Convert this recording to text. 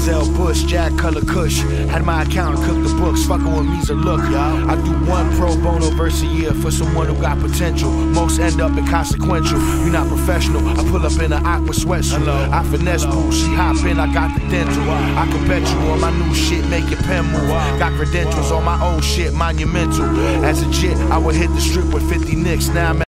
Denzel Bush, Jack Color Kush. Had my accountant cook the books, fucking with me's a look. I do one pro bono verse a year for someone who got potential. Most end up inconsequential. We not professional. I pull up in an aqua sweatsuit. I finesse boo, she hop in, I got the dental. I can bet you on my new shit, make your pen move. Got credentials on my old shit, monumental. As a jit, I would hit the strip with 50 nicks. Now I'm